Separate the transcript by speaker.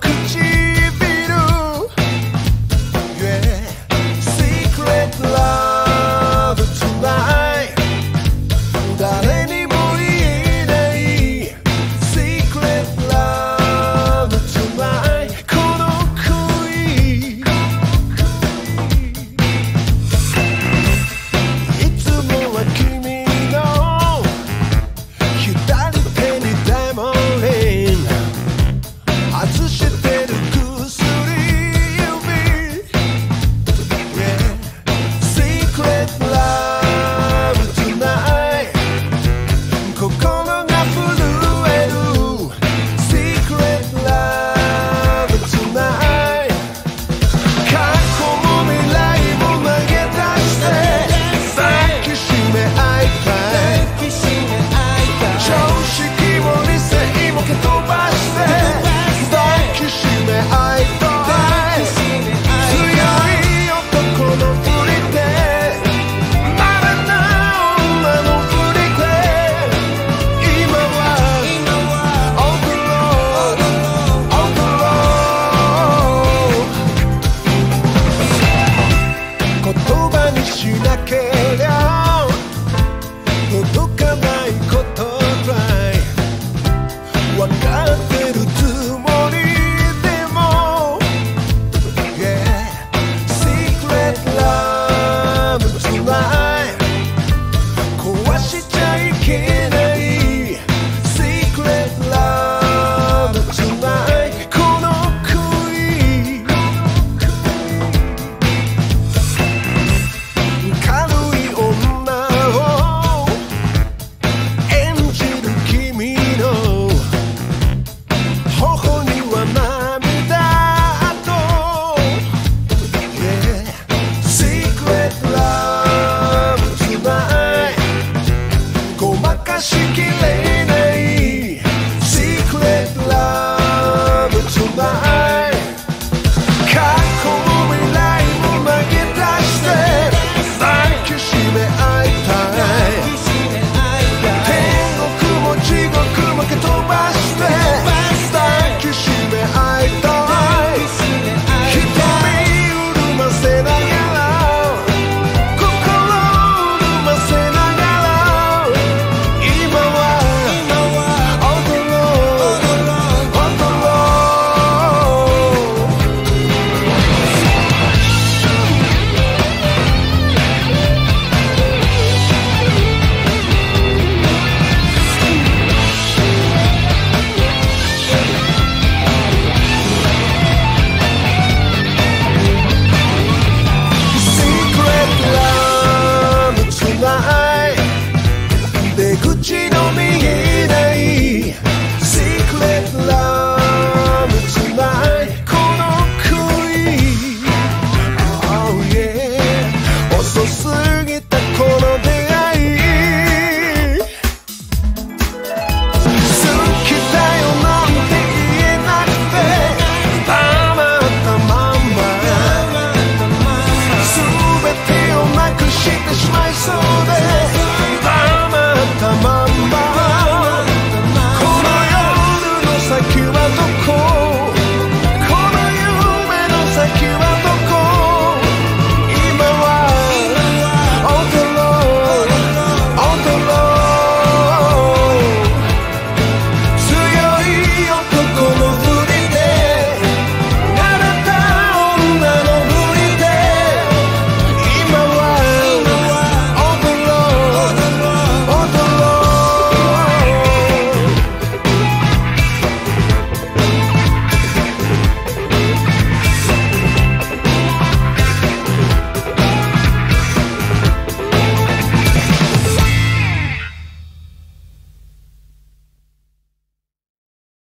Speaker 1: Secret love tonight 誰にも言えない Secret love tonight この恋いつもは君の左手にダイヤモンドリング外してる薬指 Yeah Secret love tonight 心が震える Secret love tonight 過去も未来も投げ出して抱きしめ合いたい常識も理性も蹴飛ばして抱きしめ合いたい強い男のふりでまだな女のふりで今は Overload Overload 言葉にしなけりゃ届かないことくらい分かってるつもりでも Yeah Secret love tonight 壊しちゃいけない Secret love tonight この恋軽い女を演じる君の頬には涙と Yeah Secret love tonight ごまかしきれない Secret love tonight